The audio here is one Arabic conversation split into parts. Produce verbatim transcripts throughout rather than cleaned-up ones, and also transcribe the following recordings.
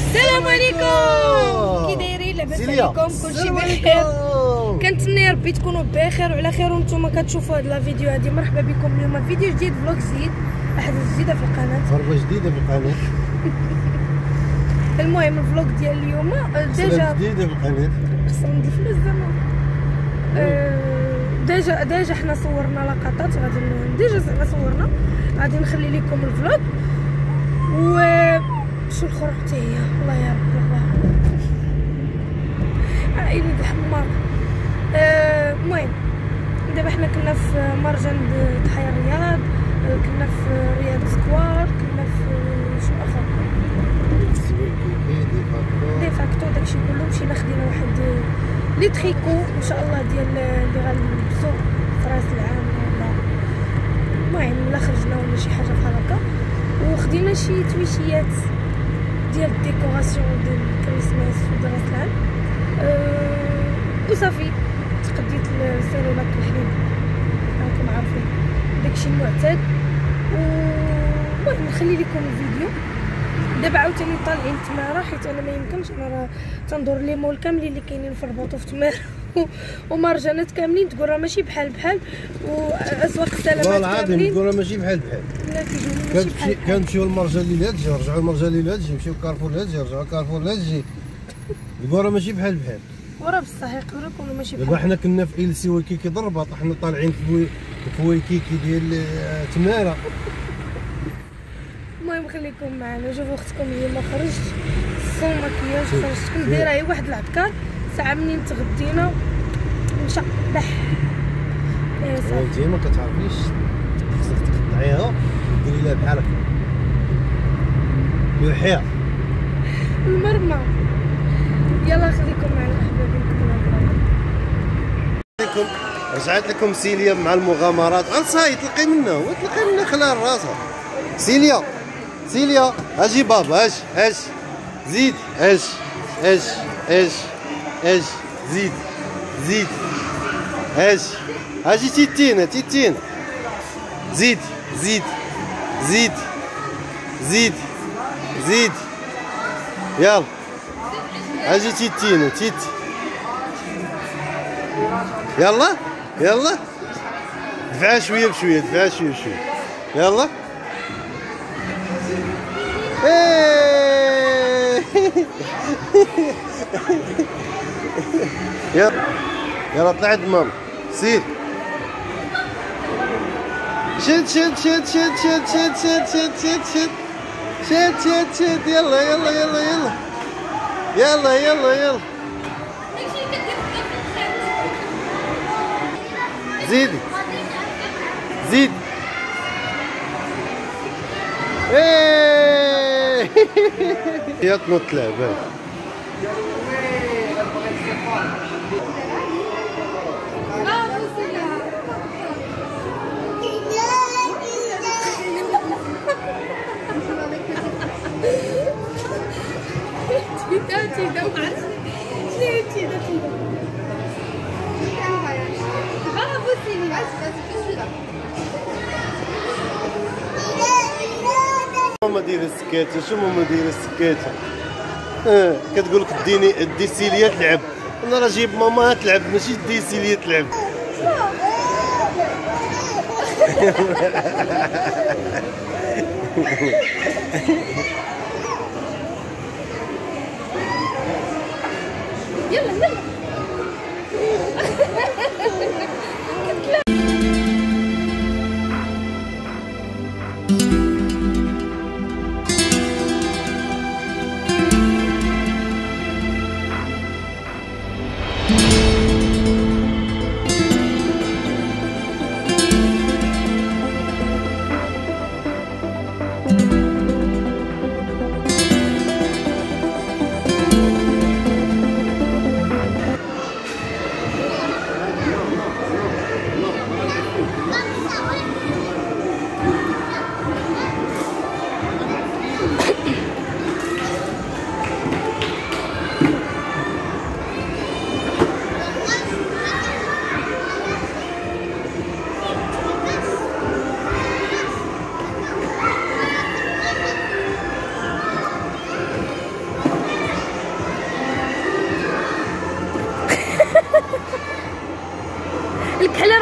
السلام عليكم، كي دايرين؟ لاباس عليكم؟ كلشي بخير؟ كنتمنى ربي تكونوا بخير وعلى خير وانتم كتشوفوا هاد لا فيديو هادي. مرحبا بكم اليوم فيديو جديد، فلوق جديد، احداث جديده في القناه، ضربه جديده في القناه. المهم الفلوق ديال اليوم ديجا جديده في القناه، خصنا ندير الفلوس زعما. ديجا ديجا حنا صورنا لقطات، غادي ديجا زعما صورنا، غادي نخلي لكم الفلوق. و شو الاخرى حتى هي، الله يا ربي الله عائلة الحمار. المهم أه دابا حنا كنا في مرجان تحيا الرياض، كنا في رياض سكوار، كنا في شنو اخر دي فاكتو داكشي كله. مشينا خدينا واحد لي تريكو ان شاء الله ديال اللي غنلبسو في راس العام، ولا المهم ولا خرجنا ولا شي حاجه بحال هكا، وخدينا شي تويشيات ديال الديكوراسيون ديال الكريسماس وديال راس العام. أه وصافي تقديت السيريلاك الحليب راكم عارفين داكشي المعتاد. المهم نخلي لكم الفيديو. دابا عاوتاني طالعين تماره، حيت انا ما يمكنش انا راه تندور لي مول كاملين اللي كاينين في الرباط وفي تماره ومارجانات كاملين، تقول راه ماشي بحال بحال، واسواق السلامات والله العظيم تقول راه ماشي بحال بحال. لا كيجيو ماشي بحال بحال. كنمشيو للمرجان اللي لهادجي نرجعو للمرجان اللي لهادجي، نمشيو لكارفور لهادجي نرجعو لكارفور لهادجي، تقول راه ماشي بحال بحال. وراه بصح يقدروا يكونوا ماشي بحال. دابا حنا كنا في إلسي ويكيكي د الرباط، حنا طالعين في في ويكيكي ديال تماره. المهم خليكم معنا، شوفوا اختكم هي ما خرجت الصون مكياج، خرجت كنت دايره غير واحد العكار ساعه منين تغدينا مشى بح. ايوا صافي انت ما كتعرفيش خصك تقطعيها ديري لها بحال هكا ملحيه المرمى. يلا خليكم معنا احبابي نكملوا لكم. رجعت لكم سيليا مع المغامرات. انصاي تلقي منه وتلقي منه خلال راسها. سيليا سيليا اجي بابا، اش اش زيد، اش اش اش اش زيد زيد، اش اجي تيتينا تيتين، زيد زيد زيد زيد زيد، يلا اجي تيتينا تيت، يلا يلا دفعها شويه بشويه، دفعها شويه بشويه، يلا يلا يلا طلع عند ماما، سير شد شد شد شد شد شد شد شد شد شد شد شد شد، يلا يلا يلا يلا يلا يلا يلا زيدي زيد. ايه هي تنط لعبة. تيدا تيدا ما عرفتش شنو تيدا تيدا. برافو سيليا. ماما دير السكاتة، شو ماما دير السكاتة؟ اه كتقول لك ديني دي سيليا تلعب، انا راه جايب ماما تلعب ماشي دي سيليا تلعب. يلا يلا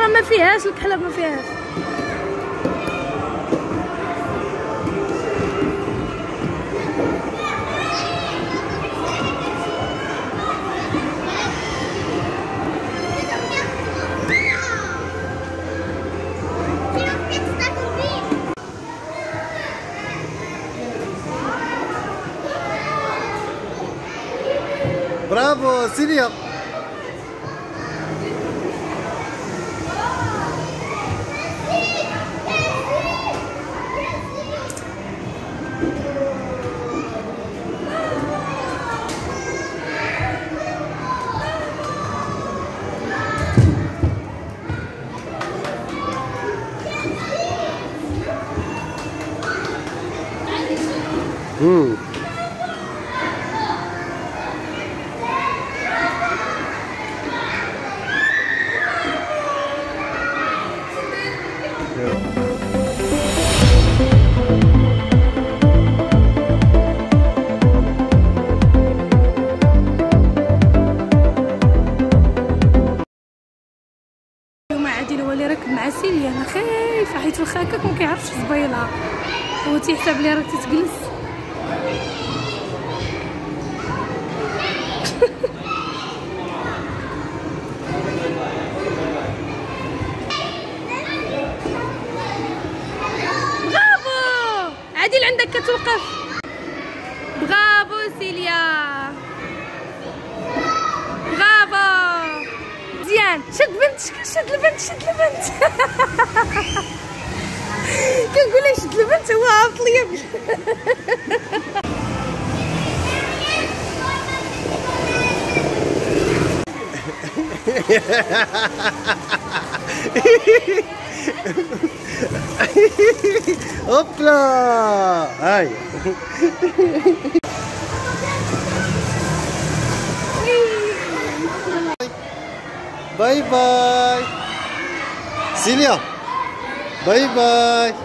راه ما فيهاش الكحله ما فيهاش. برافو سيليا. امم اليوم عادل هو اللي راكب مع سيليا. انا خايفه حيت الخاكك ما كيعرفش صبيلها، هو تيحسب لي راك تتجلس. برافو عادل عندك كتوقف. برافو سيليا برافو مزيان. شد بنتك شد البنت شد البنت. كنقول له شد البنت هو عاطل ليا. هوبلا هاي. باي باي سيليا. باي باي.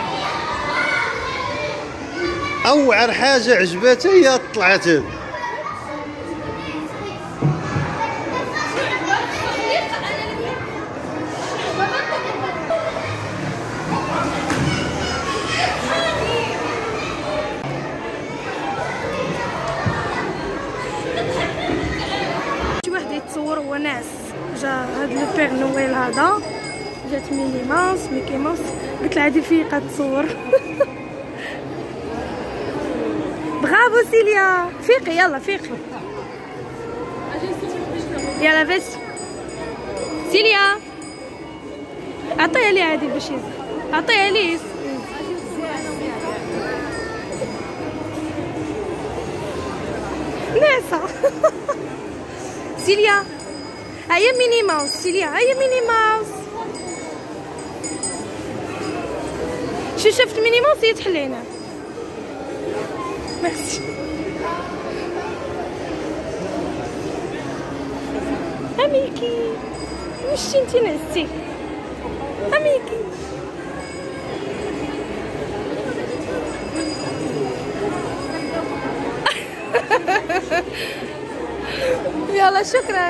اوعر حاجه عجباتها هي طلعت هذه. شي واحد يتصور هو ناس جا هاد لو بيغ نويل هذا، جات ميني ماوس ميكي ماوس، قلت لها هادي فيقه تصور. برافو سيليا فيقي يلا فيقي يلا بس سيليا. عطيها لي عادي باش يزيد، عطيها لي ناسا. سيليا هيا ميني ماوس. سيليا هيا ميني ماوس. شو شفت ميني ماوس يتحلينا. ميرسي. اميكي وش انتي نسيتي اميكي. يلا شكرا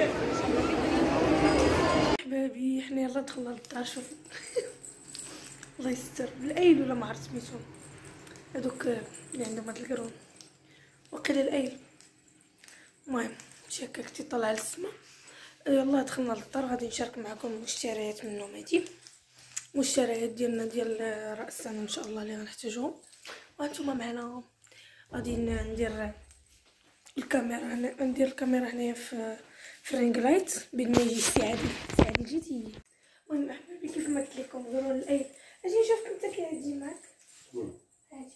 حبابي. احنا يلا دخلنا للدار. شوف الله يستر بالايل ولا ما عرفت سميتهم هذوك اللي عندهم هاد القرون وقيل الايل. المهم شي هكا كنتي طالعه للسما. يلا دخلنا للدار غادي نشارك معكم المشتريات منهم هادي المشتريات ديالنا ديال راس السنه ان شاء الله اللي غنحتاجهم. وانتم معنا غادي ندير الكاميرا هنا، ندير الكاميرا هنايا في في الرينغ لايت بين ما يجي السي عادل. السي عادل جيتي. المهم احبابي كيف ما قلت لكم ديروا الايل. اجي نشوفك انت كي غتجي معاك. هادي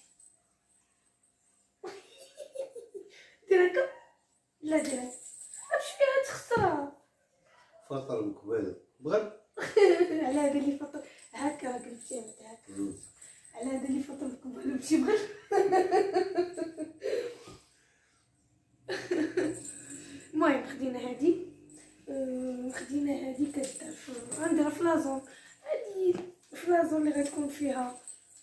دير هكا. لا دير هكا باش فيها تخسرها. فطر مقبل بغا على هذا اللي فطر هكا قلتي هكا. على هذا اللي فطر مقبل مشي بغا. المهم خدينا هادي خدينا هادي كدار غنديرها في لازون. هادي في لازون اللي غتكون فيها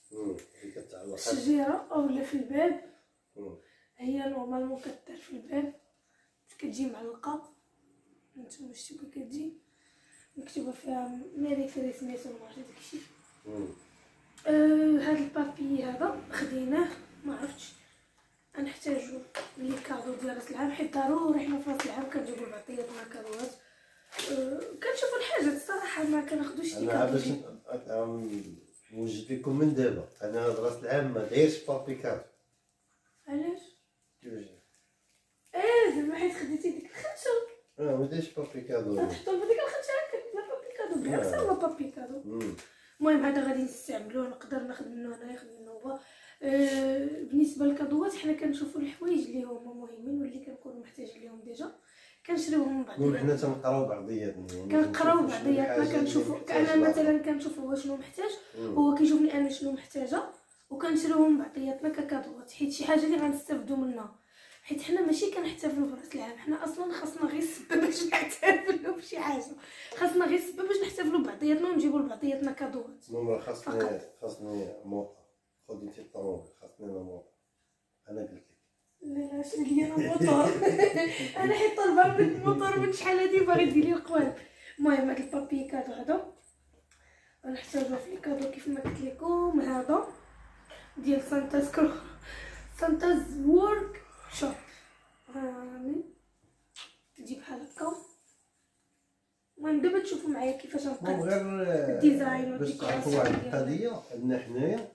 الشجيره اولا في الباب. هي نورمالمون كدار في الباب كتجي معلقه. نتوما شتو كتجي مكتوبه فيها ميري كريسماس ولا ما عرفتش داكشي. آه هاد البابي هذا خديناه ما عرفتش نحتاجو لي كادو ديال راس العام، حيت ضروري حنا في راس العام كنجيبو بعطياتنا كادوات. أه كنشوفو الحاجات الصراحه ما كناخدوش لي انا كادو. باش نوجد لكم من دابا، انا هاد راس العام ما دايرش بابي كادو. علاش؟ كيفاش؟ اه زعما حيت خديتي ديك الخنشه. اه ما دايرش بابي كادو. تحطو بديك الخنشه هكا بلا بابي كادو بلا حتى هو بابي كادو. المهم هذا غادي نستعملوه، نقدر ناخذ منه هنايا خدي منه هو. أه بالنسبه للكادوات حنا كنشوفوا الحوايج اللي هما مهمين واللي كنكونوا محتاجين ليهم ديجا كنشريوهم بعضياتنا. المهم حنا تنقراو بعضياتنا، يعني كنقراو بعضياتنا كنشوفوا. انا مثلا كنشوف هو شنو محتاج، هو كيشوفني انا شنو محتاجه، وكنشريوهم بعضياتنا ككادوات، حيت شي حاجه اللي غنستافدوا منها. حيت حنا ماشي كنحتفلوا براس العام، حنا اصلا خاصنا غير السبب باش نحتفلوا بشي حاجه، خاصنا غير السبب باش نحتفلوا بعضياتنا ونجيبوا لبعضياتنا كادوات. المهم خاصني خاصني موطا، خذ انت الطوموبيل، خاصني انا موطا. انا قلت لك لا لا شنو لي انا موطور. انا حيت طالبه من الموطور من شحال هادي باغي دير لي القوالب. المهم هاد البابي كادو هذا غنحتاجوه في الكادو كيف ما قلت لكم، هذا ديال سانتاز كرو سانتاز وورك شوب. هاني تجي بحال هكا. المهم دابا تشوفوا معايا كيفاش نقاد غير الديزاين باش تعرفوا واحد القضيه عندنا حنايا.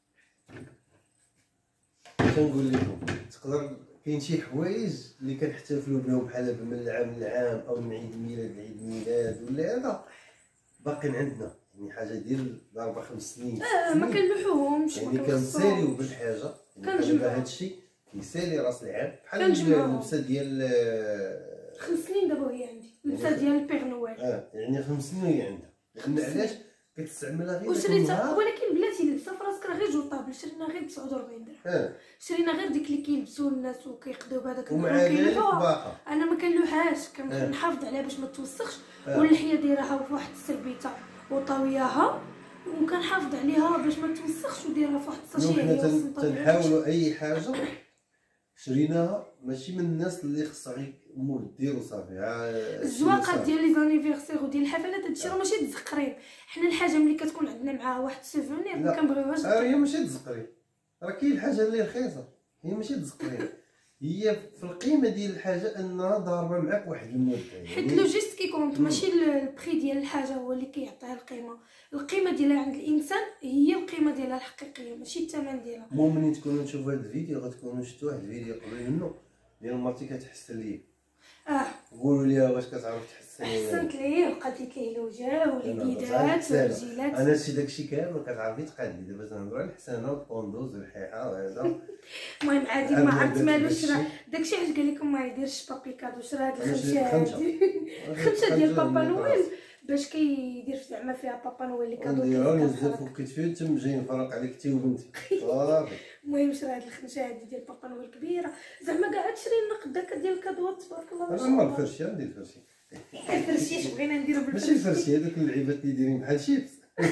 كنقول لكم تقدر كاين شي حوايج اللي كنحتفلوا بهم بحال من العام للعام او من عيد ميلاد لعيد ميلاد ولا هذا باقيين عندنا، يعني حاجه ديال اربع خمس سنين اه ما كنلوحوهمش، يعني كنساليو بالحاجه. كنجمعوا هذا الشيء كيسالي راس العام بحال اللبسه ديال خمس سنين دابا هي عندي اللبسه ديال البيغ نويل. اه يعني خمس سنين وهي عندها. لان علاش كتستعملها غير وشريتها، ولكن بلاتي اللبسه في راسك راه غير جو طابل، شرينا غير ب تسعة وأربعين درهم. اه شرينا غير ديك اللي كيلبسوا الناس وكيقضيو بهذاك الكيلوحه. انا ما كنلوحهاش، كنحافظ عليها باش ما توسخش. واللحيه دايرها فواحد السربيته وطاوياها وكنحافظ عليها باش ما توسخش وديرها فواحد الساشيه. حنا تنحاولوا اي حاجه شريناها ماشي من الناس اللي خصها غير مول دير وصافي. الزواقات ديال لي زانيفيرسير وديال الحفلات هادشي راه ماشي تزقرين. حنا الحاجه ملي كتكون عندنا معاها واحد السوفونير ما كنبغيوهاش. اه هي ماشي تزقرين، راه كاين الحاجه اللي رخيصه هي ماشي تزقرين، هي في القيمه ديال الحاجه انها ضاربه معاك واحد المده. يعني حيت لو جيست كيكونط ماشي البري ديال الحاجه هو اللي كيعطيها القيمه، القيمه ديالها عند الانسان هي القيمه ديالها الحقيقيه ماشي الثمن ديالها. المهم ملي تكونوا تشوفوا هذا الفيديو غتكونوا شفتوا واحد الفيديو قبل منه ديال مرتي كتحسن ليا. اه قولوا لي واش كتعرف تحسن ليا؟ حسنت ليه وقاديت ليه الوجه واليدات والرجيلات. انا شي داكشي كامل كتعرفي تقادي. دابا تنهضروا على الحسنه والطوندوز والحيحه وهذا. المهم عادي ما عرفت مالو شرا داكشي علاش قال لكم ما يديرش بابي كادو. شرا هاد الخنشه هادي الخنشه ديال بابا نويل باش كيدير زعما فيها بابا نويل اللي كادو نديرها ونزل فوق كتفي تم جاي نفرق عليك انت وبنتي صافي. المهم شرا هاد الخنشه هادي ديال بابا نويل كبيره زعما كاع تشري لنا قداك ديال الكادوات تبارك الله ما شاء الله. انا الفرشيه ندير الفرشي الفرشي اش بغينا نديرو بالفرشي ماشي الفرشي هذوك اللعيبات اللي دايرين بحال شيبس.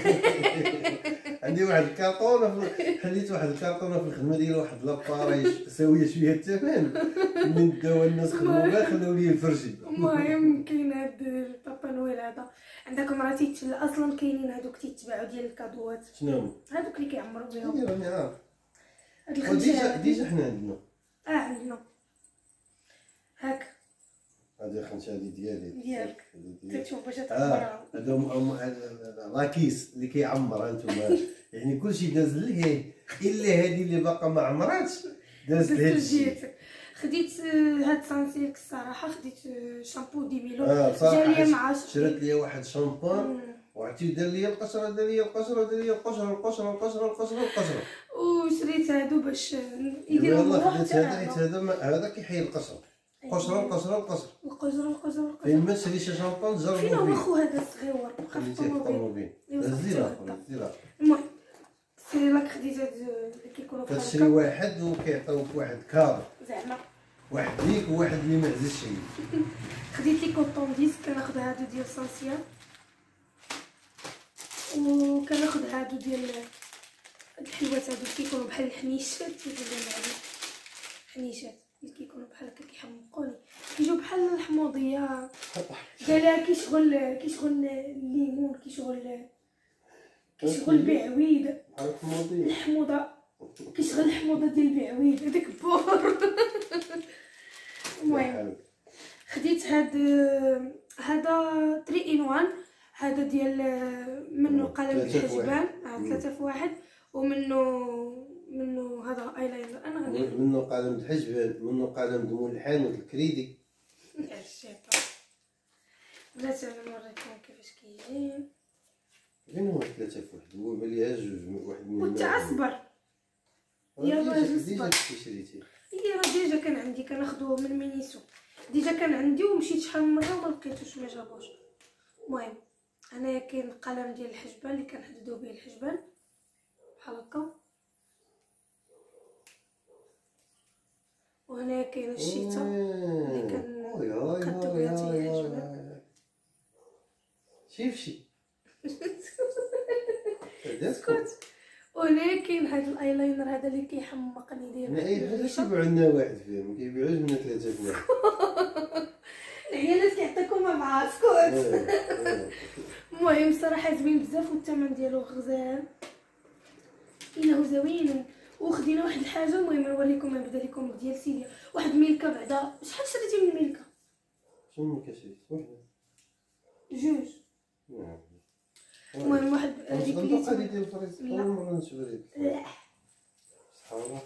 عندي واحد الكارطونه حليت واحد الكارطونه في الخدمه ديال واحد لاباري ساويه شويه الثمن من داو الناس خدموا بها خلاو لي الفرشي. المهم كاين هاد بابا نويل هذا عندكم راه تيتباع اصلا كاينين هادوك تيتباعوا ديال الكادوات. شنو هما هادوك اللي كيعمروا بهم؟ انا راني عارف هاد الخنشه ديجا ديجا حنا عندنا اه عندنا هاك هادي الخنشه هادي ديالي ديالك كتشوف باش اه تعمرها. هذا لاكيس اللي كيعمر انتم يعني كلشي داز ليه الا هذه اللي باقا ما عمراتش دازت لهادشي. خديت هاد سانسيلك الصراحه خديت شامبو دي ميلو اه جا ليا مع شريت ليا واحد شامبون وعطيو دار ليا القشره دار ليا القشره دار ليا القشره القشره القشره القشره القشره وشريت هادو باش يديروا والله خديت هذا حيت هذا هذا كيحيي القشره القشره القشره القشره القشره القشره القشره. فين ما تشري شي شامبون جربو فين هو خو هذا الصغيور بقى في الطوموبيل. زيرا زيرا. المهم سيري لاك خديت هاد اللي كيكونوا بحال هكا كتشري واحد وكيعطيوك واحد كادو زعما واحد ليك وواحد اللي ما عزيزش شي. خديت لي كوطون ديس كناخذ هادو ديال سانسيال وكناخذ هادو ديال هاد الحلوات هادو كيكونوا بحال الحنيشات كيقولوا لهم هادو حنيشات اللي كيكونوا بحال هكا كيحمقوني كيجيو بحال الحموضيه. قالها كيشغل كيشغل الليمون، كيشغل كيشغل بعويد بحال الحموضيه. الحموضه كيشغل الحموضه ديال بعويد هذاك بور. المهم خديت هاد هذا ثلاثة إن واحد، هذا ديال منه قلم الحجبان ثلاثة في واحد، ومنه منه هذا ايلاينر. انا غادي منه قلم الحجبان، منه قلم دموع الحانوت الكريدي. الشيطان بلاتي انا نوريكم كيفاش كيجي. فين هو ثلاثة في واحد؟ هو بالي جوج واحد من وانت اصبر يلا جوج ديجا شريتي. هي راه ديجا كان عندي، كناخذو من مينيسو ديجا كان عندي، ومشيت شحال من مره وما لقيتوش ما جابوش. المهم انايا كاين القلم ديال الحجبان اللي كنحددو به الحجبان بحال هكا، وهنايا كاين الشيتا اللي كنقدو بها حتى هي الحجبان. شيفشي اسكت. وهنايا كاين هاد الايلاينر هذا اللي كيحمقني داير اي حاجه كيبيعوا لنا واحد فيهم، ما كيبيعوش لنا ثلاثه في واحد. العيالات كيعطيكم مع اسكت. المهم صراحه زوين بزاف والثمن ديالو غزال، انه زوين. وخدينا واحد الحاجه المهم نوريكم، نبدا لكم ديال سيدي واحد ميلكا. بعدا شحال شريتي من ميلكا؟ شنو كشريت وحده جوج. المهم واحد هذيك اللي هذيك ديال الفريز اول مره نشوف هذيك صحابه.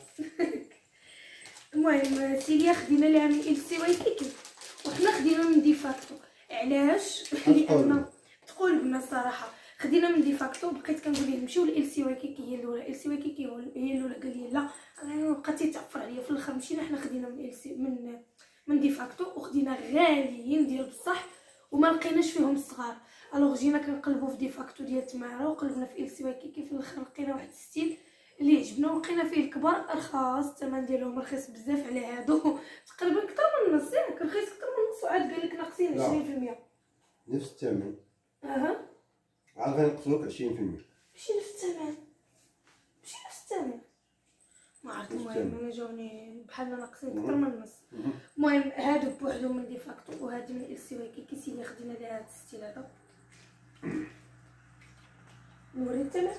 المهم سيليا خدينا لها من إلسي وايكيكي، وحنا خدينا من ديفاكتو. علاش؟ لان تقول بنا الصراحه خدينا من ديفاكتو، بقيت كنقول ليه نمشيو لإلسي وايكيكي هي الاولى. إلسي وايكيكي هي الاولى، قال لي لا، انا بقيت يتعفر عليا. في الاخر مشينا حنا خدينا من إلسي من من ديفاكتو، وخدينا غاليين ديال بصح وما لقيناش فيهم الصغار. الوغ جينا كنقلبوا في ديفاكتو ديال تماره، وقلبنا في إلسي وايكيكي. في الاخر لقينا واحد الستيل اللي عجبنا، ولقينا فيه الكبار ارخص، الثمن ديالهم رخيص بزاف على هادو، تقريبا اكثر من النص. ياك رخيص اكثر من النص، وعاد قال لك ناقصين عشرين في المية. نفس الثمن. اها عاد غنقصوك عشرين في المية. ماشي نفس الثمن، ماشي نفس الثمن، ما عرفت. المهم انا جاوني بحال ناقصين اكثر من النص. المهم هادو بوحدهم من ديفاكتو، وهادي من إلسي وايكيكي. سيدي خدينا لها هاد الستيل هذا. نوري الثمن.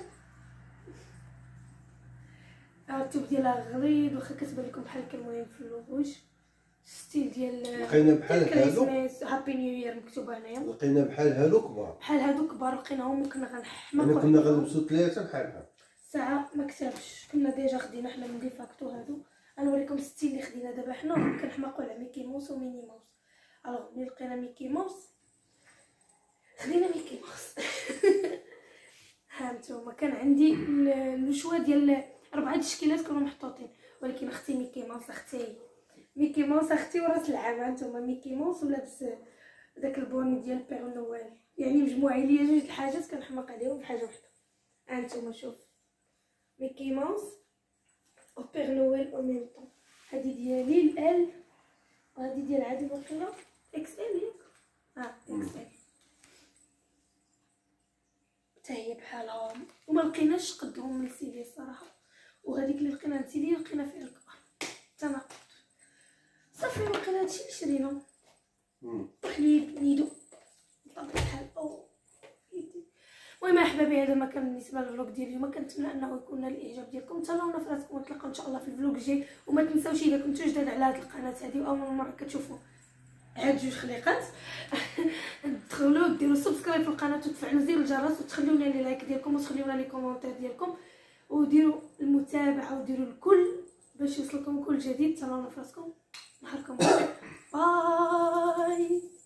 التوب ديالها غليظ، واخا كتبان لكم بحال هكا. المهم في اللوغوج ستيل ديال لقينا بحال هادو هابي نيو يير مكتوبه هنايا. لقينا بحال هادو كبار، بحال هادو كبار لقيناهم، وكنا غنحماقوا. انا كنا غنلبسوا ثلاثه بحال بحال. ساعه ما كتبش، كنا ديجا خدينا حنا من ديفاكتو هادو. غنوريكم الستيل اللي خدينا دابا حنا. كنحماقوا على ميكي موس وميني موس. الوغ ملي لقينا ميكي موس خدينا ميكي موس. ها نتوما كان عندي لو شوا ديال اربعه تشكيلات كانوا محطوطين، ولكن اختي ميكي موس اختي ميكي موس اختي وراس العام. هانتوما ميكي موس ولابس داك البوني ديال بير نويل، يعني مجموعه ليا جوج الحاجات كنحماق عليهم بحاجه وحده. هانتوما شوف ميكي موس و بير نويل او ميم طون. هادي ديالي الال، وهادي ديال عادي واقيلا اكس ال. ياك اه اكس ال حتى هي بحالهم، وما لقيناش قدهم من سيدي الصراحه. وهذيك اللي لقينا عند سيدي لقينا فيها الكبار. تناقض صافي. لقينا هادشي اللي شرينا. وحليب نيدو بطبيعه الحال. او المهم احبابي هذا ما كان بالنسبه للفلوق ديال اليوم. كنتمنى انه يكون نال الاعجاب ديالكم. تهلاونا في راسكم، ونتلاقاو ان شاء الله في الفلوق الجاي. وما تنساوش اذا كنتو جداد على هذه القناه هذه واول مره كتشوفوا هاد جوج خليقات تدخلوا ديروا سبسكرايب في القناه، وتفعلوا زر الجرس، وتخليو لنا لي لايك ديالكم، وتخليو لنا لي كومونتير ديالكم، وديروا المتابعه، وديروا الكل باش يوصلكم كل جديد. تهلاونا في راسكم، نهاركم باي.